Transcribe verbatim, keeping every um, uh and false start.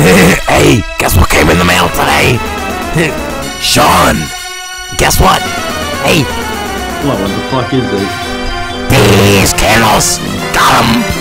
Hey, guess what came in the mail today? Sean, guess what? Hey. What, what the fuck is it? Deez Candles. Got him.